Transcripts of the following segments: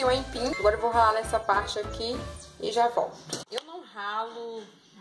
o aipim. Agora eu vou ralar nessa parte aqui e já volto. Eu não ralo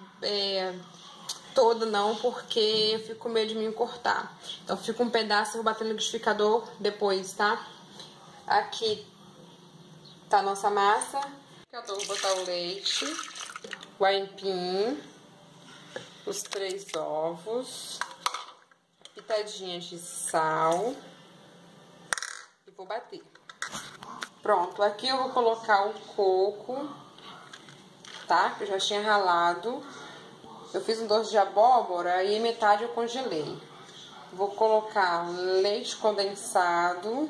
todo não, porque eu fico com medo de me cortar. Então fica um pedaço, eu vou bater no liquidificador depois, tá? Aqui tá a nossa massa. Eu vou botar o leite, o aipim, os 3 ovos, pitadinhas de sal e vou bater. Pronto, aqui eu vou colocar o coco, tá? Que eu já tinha ralado. Eu fiz um doce de abóbora e metade eu congelei. Vou colocar leite condensado,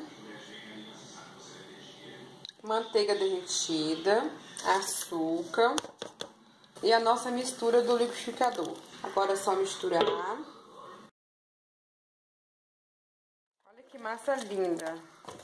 manteiga derretida, açúcar e a nossa mistura do liquidificador. Agora é só misturar. Olha que massa linda.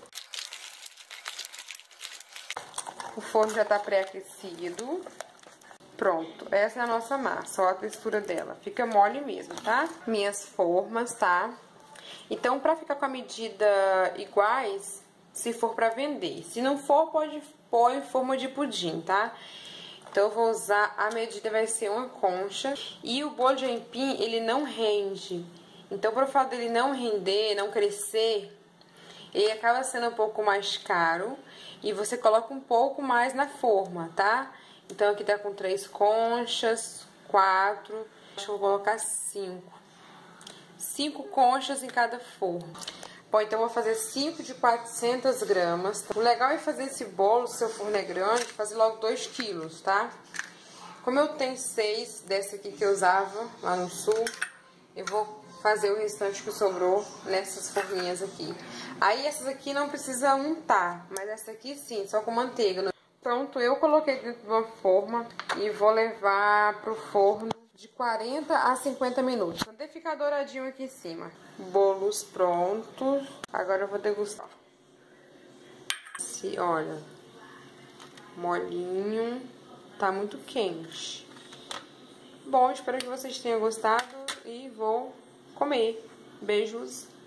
O forno já tá pré-aquecido. Pronto, essa é a nossa massa, ó a textura dela, fica mole mesmo, tá? Minhas formas, tá? Então, pra ficar com a medida iguais, se for pra vender. Se não for, pode pôr em forma de pudim, tá? Então, eu vou usar, a medida vai ser uma concha. E o bolo de aipim, ele não rende. Então, por fato dele não render, não crescer, ele acaba sendo um pouco mais caro. E você coloca um pouco mais na forma, tá? Então, aqui tá com 3 conchas, 4, acho que eu vou colocar 5. 5 conchas em cada forma. Bom, então eu vou fazer 5 de 400 gramas. O legal é fazer esse bolo, se seu forno é grande, fazer logo 2 quilos, tá? Como eu tenho 6 dessa aqui que eu usava lá no sul, eu vou fazer o restante que sobrou nessas forminhas aqui. Aí essas aqui não precisa untar, mas essa aqui sim, só com manteiga. Pronto, eu coloquei dentro de uma forma e vou levar pro forno de 40 a 50 minutos. Até ficar douradinho aqui em cima. Bolos prontos. Agora eu vou degustar. Olha, molinho, tá muito quente. Bom, espero que vocês tenham gostado e vou comer. Beijos.